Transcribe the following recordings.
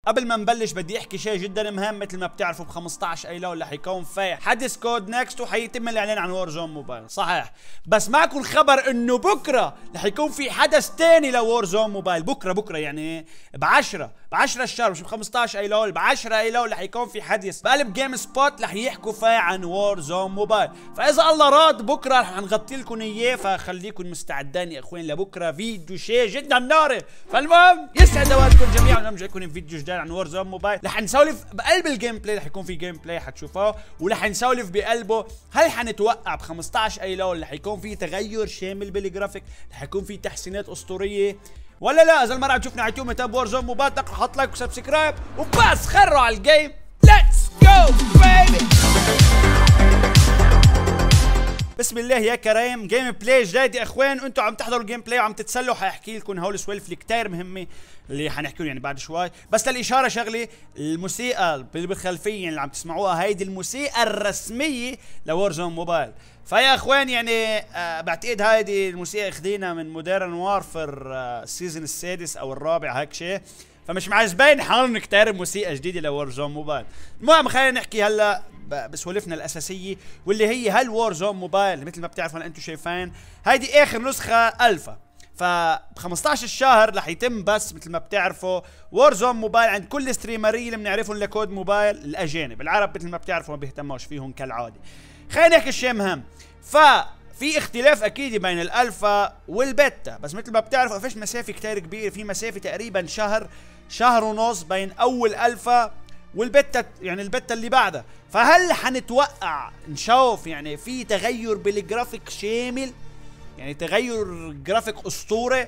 قبل ما نبلش بدي احكي شيء جدا مهم. مثل ما بتعرفوا ب 15 ايلول رح يكون في حدث كود نكست وحيتم الاعلان عن وور زون موبايل، صحيح. بس معكم خبر انه بكره رح يكون في حدث ثاني لوور زون موبايل. بكره يعني ب 10 الشهر، مش ب 15 ايلول، ب 10 ايلول رح يكون في حدث بقلب جيم سبوت رح يحكوا فيه عن وور زون موبايل. فاذا الله راد بكره رح نغطي لكم اياه، فخليكم مستعدين يا اخوين لبكره فيديو شيء جدا ناري. فالمهم يسعد اوقاتكم جميعا، ونرجع لكم فيديو جديد عن وور زون موبايل. رح نسولف بقلب الجيم بلاي، رح يكون في جيم بلاي حتشوفوه، ورح نسولف بقلبه هل حنتوقع ب 15 ايلول رح يكون في تغير شامل بالجرافيك، رح يكون في تحسينات اسطوريه ولا لا؟ اذا المره تشوفنا على يوتيوب تاب وور زون موبايل حط لايك وسبسكرايب وبس خروا على الجيم. ليتس جو بيبي. بسم الله يا كريم. جيم بلاي جديد يا اخوان، وانتم عم تحضروا الجيم بلاي وعم تتسلوا. حاحكي لكم هول السوالف اللي كتير مهمه اللي حنحكيهم يعني بعد شوي. بس للاشاره شغله، الموسيقى اللي بالخلفيه يعني اللي عم تسمعوها هيدي الموسيقى الرسميه لوور زون موبايل. فيا اخوان يعني بعتقد هيدي الموسيقى اخذينا من مودرن وارفر السيزون السادس او الرابع هيك شيء، فمش معجبين حالنا كتير موسيقى جديده لوور زون موبايل. المهم خلينا نحكي هلا بسولفنا الاساسيه، واللي هي هل وور زون موبايل مثل ما بتعرفوا انتم شايفين هيدي اخر نسخه الفا. فب 15 الشهر رح يتم بس مثل ما بتعرفوا وور زون موبايل عند كل ستريمريه اللي بنعرفهم لكود موبايل. الاجانب العرب مثل ما بتعرفوا ما بيهتموش فيهم كالعاده. خلينا نحكي الشيء مهم. في اختلاف اكيد بين الالفا والبيتا، بس مثل ما بتعرفوا فيش مسافه كتير كبيره، في مسافه تقريبا شهر ونص بين اول الفا والبيتا، يعني البيتا اللي بعدها. فهل حنتوقع نشوف يعني في تغير بالجرافيك شامل، يعني تغير جرافيك اسطوري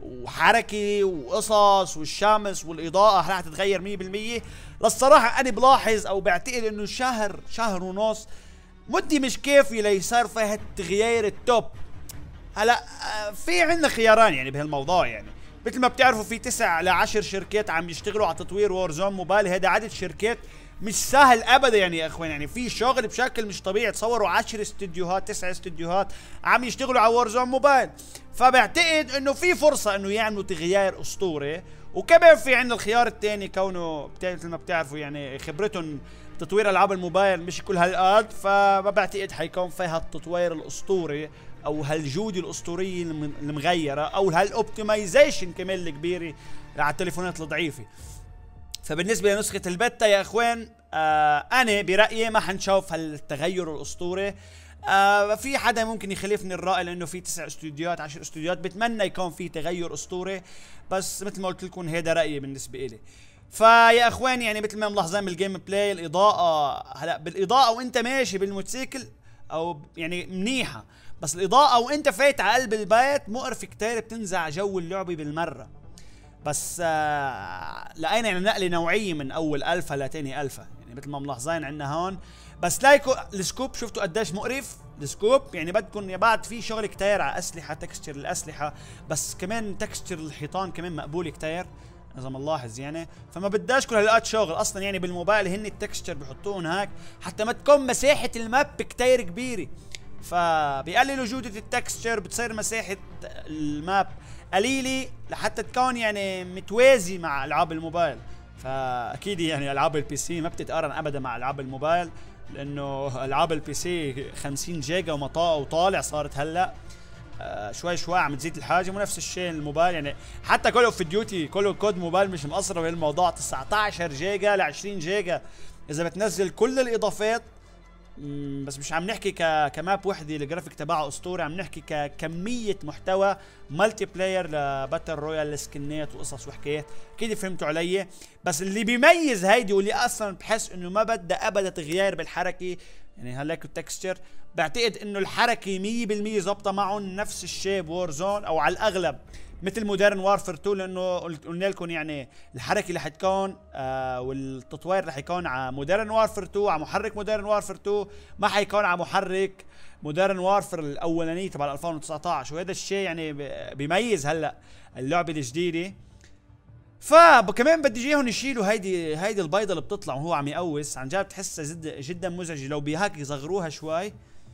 وحركه وقصص والشمس والاضاءه راح تتغير 100%؟ للصراحه انا بلاحظ او بعتقد انه شهر ونص مدي مش كافي ليصير فيها التغيير التوب. هلا في عندنا خياران يعني بهالموضوع. يعني مثل ما بتعرفوا في 9 ل 10 شركات عم يشتغلوا على تطوير وور زون موبايل. هذا عدد شركات مش سهل ابدا يعني يا اخوان، يعني في شغل بشكل مش طبيعي. تصوروا 10 استديوهات 9 استديوهات عم يشتغلوا على وور زون موبايل. فبعتقد انه في فرصه انه يعملوا تغيير اسطوري. وكمان في عندنا الخيار الثاني، كونه مثل ما بتعرفوا يعني خبرتهم تطوير العاب الموبايل مش كل هالقد، فما بعتقد حيكون فيها التطوير الاسطوري او هالجوده الاسطوريه المغيره او هالاوبتمايزيشن كمان الكبيره على التليفونات الضعيفه. فبالنسبه لنسخه البيتا يا اخوان انا برايي ما حنشوف هالتغير الاسطوري. في حدا ممكن يخالفني الراي لانه في 9 استوديوهات 10 استوديوهات بتمنى يكون في تغير اسطوري، بس مثل ما قلت لكم هذا رايي بالنسبه لي. فيا اخوان يعني مثل ما ملاحظين بالجيم بلاي الاضاءه هلا بالاضاءه وانت ماشي بالموتوسيكل او يعني منيحه، بس الاضاءه وانت فايت على قلب البيت مقرف كتير، بتنزع جو اللعبه بالمره. بس لقينا يعني نقله نوعيه من اول الفا لتاني الفا، يعني مثل ما ملاحظين عندنا هون. بس لايكو السكوب شفتوا قديش مقرف السكوب، يعني بدكم يا بعد في شغل كتير على اسلحه، تكستشر الاسلحه، بس كمان تكستشر الحيطان كمان مقبول كتير اذا ما نلاحظ يعني. فما بداش كل هالقد شغل اصلا يعني بالموبايل، هن التكستشر بحطوهم هيك حتى ما تكون مساحه الماب كتير كبيره، فبيقللوا جوده التكستشر، بتصير مساحه الماب قليله لحتى تكون يعني متوازي مع العاب الموبايل. فاكيد يعني العاب البي سي ما بتتقارن ابدا مع العاب الموبايل، لانه العاب البي سي 50 جيجا وطالع صارت هلا شوي عم تزيد الحاجه. ونفس الشيء الموبايل، يعني حتى كول اوف ديوتي كود موبايل مش مقصره بهالموضوع، 19 جيجا ل 20 جيجا اذا بتنزل كل الاضافات. بس مش عم نحكي كماب وحده الجرافيك تبعها اسطوري، عم نحكي ككميه محتوى مالتي بلاير لباتل رويال سكنات وقصص وحكايات. اكيد فهمتوا علي. بس اللي بيميز هيدي واللي اصلا بحس انه ما بدها ابدا تغيير بالحركه، يعني هلاك التكستشر بعتقد انه الحركه 100% ظابطه معهم نفس الشيء بور زون او على الاغلب مثل مودرن وارفر 2، لانه قلنا لكم يعني الحركه اللي حتكون والتطوير رح يكون على مودرن وارفر 2، على محرك مودرن وارفر 2، ما حيكون على محرك مودرن وارفر الاولاني تبع 2019. وهذا الشيء يعني بيميز هلا اللعبه الجديده. فكمان بدي اجيهم يشيلوا هيدي البيضه اللي بتطلع وهو عم يقوس، عن جد بتحسها جدا مزعجه، لو بهيك يصغروها شوي.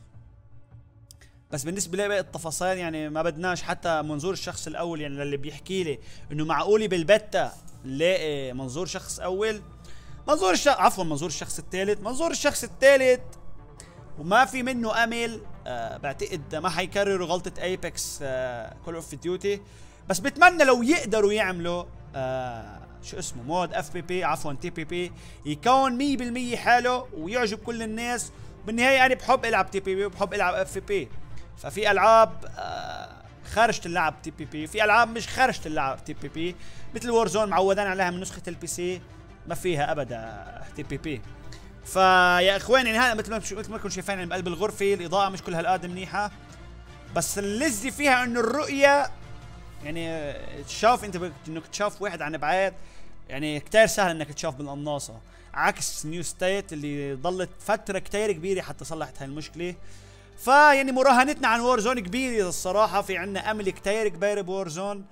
بس بالنسبه لي باقي التفاصيل يعني ما بدناش، حتى منظور الشخص الاول يعني اللي بيحكي لي انه معقوله بالبتا نلاقي منظور شخص اول، منظور الشخص الثالث. منظور الشخص الثالث وما في منه امل. بعتقد ما حيكرروا غلطة ايبكس كول اوف ديوتي، بس بتمنى لو يقدروا يعملوا شو اسمه مود اف بي بي، عفوا تي بي بي، يكون 100% حاله ويعجب كل الناس. بالنهاية انا بحب العب تي بي بي وبحب العب اف بي، ففي العاب خارجة اللعب تي بي بي، في العاب مش خارجة اللعب تي بي بي، مثل وورزون معودين عليها من نسخة البي سي ما فيها ابدا تي بي بي. فيا اخوان يعني هذا مثل ما كنتم شايفين يعني بقلب الغرفة الاضاءة مش كل هالقد منيحة، بس اللذة فيها انه الرؤية يعني تشوف انت انك تشوف واحد عن بعيد، يعني كتير سهل انك تشوف بالقناصة، عكس نيو ستيت اللي ضلت فترة كتير كبيرة حتى صلحت هاي المشكلة. فيعني مراهنتنا عن وورزون كبيرة الصراحة، في عنا امل كتير كبير بوورزون.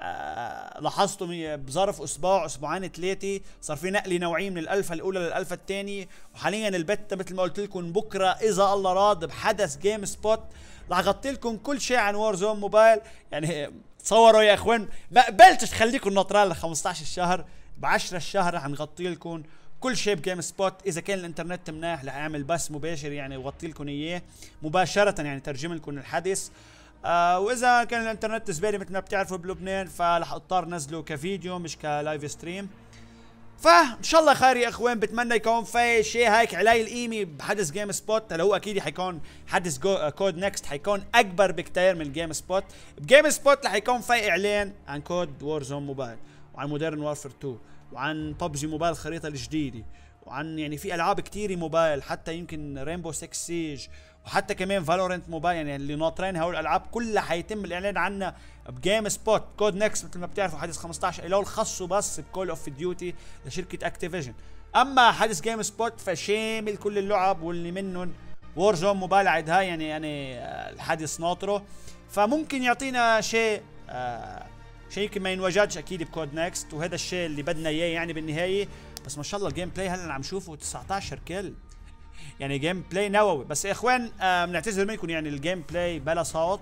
لاحظتوا بظرف اسبوع اسبوعين ثلاثة صار في نقلة نوعية من الالفا الاولى للالفا الثانية، وحاليا البت مثل ما قلت لكم بكرة اذا الله راد بحدث جيم سبوت رح اغطي لكم كل شيء عن وورزون موبايل. يعني تصوروا يا اخوان ما قبلتش تخليكم ناطرين ل 15 الشهر، ب 10 الشهر رح نغطي لكم كل شيء بجيم سبوت. اذا كان الانترنت مناح رح اعمل بث مباشر يعني وغطي لكم اياه مباشرة، يعني ترجم لكم الحدث. واذا كان الانترنت زباله مثل ما بتعرفوا بلبنان فرح اضطر نزله كفيديو مش كلايف ستريم. فان شاء الله خير يا اخوان، بتمنى يكون في شيء هيك علي القيمه بحدث جيم سبوت. هلا هو اكيد حيكون حدث كود نكست حيكون اكبر بكتير من الجيم سبوت. بجيم سبوت رح يكون في اعلان عن كود وورزون موبايل، وعن مودرن وارفير 2، وعن ببجي موبايل الخريطه الجديده، وعن يعني في العاب كتير موبايل، حتى يمكن رينبو 6 سيج، وحتى كمان فالورنت موبايل. يعني اللي ناطرين هول الالعاب كلها حيتم الاعلان عنها بجيم سبوت. كود نكست مثل ما بتعرفوا حدث 15 ايلول خصه بس بكول اوف ديوتي لشركه اكتيفيجن. اما حدث جيم سبوت فشامل كل اللعب واللي منهم وورزون موبايل عاد هاي يعني الحدث ناطره، فممكن يعطينا شيء شيء يمكن ما ينوجدش اكيد بكود نكست، وهذا الشيء اللي بدنا اياه يعني بالنهايه. بس ما شاء الله الجيم بلاي هلا عم شوفه 19 كل، يعني جيم بلاي نووي. بس يا اخوان بنعتذر منكم يعني الجيم بلاي بلا صوت.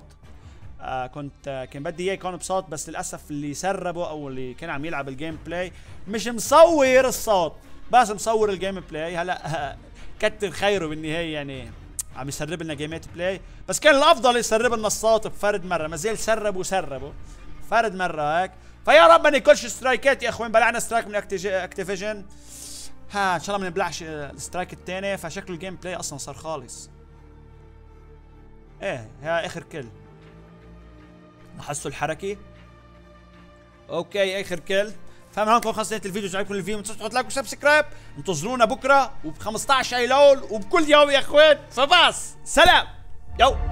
كان بدي اياه يكون بصوت، بس للاسف اللي سربه او اللي كان عم يلعب الجيم بلاي مش مصور الصوت بس مصور الجيم بلاي. هلا كتر خيره بالنهايه يعني عم يسرب لنا جيمات بلاي، بس كان الافضل يسرب لنا الصوت بفرد مره. ما زال سربوا فرد مره هيك. فيا رب ما ناكلش سترايكات يا اخوان. بلعنا سترايك من اكتيفيجن، ان شاء الله ما نبلعش السترايك الثاني. فشكله الجيم بلاي اصلا صار خالص. ايه ها اخر كل لاحظتوا الحركه. اوكي اخر كل. فمن هون نكون خلصنا الفيديو. اذا عجبكم الفيديو ما تنسوا تحطوا لايك وسبسكرايب. انتظرونا بكره وب 15 ايلول وبكل يوم يا اخوان. فبس سلام يو.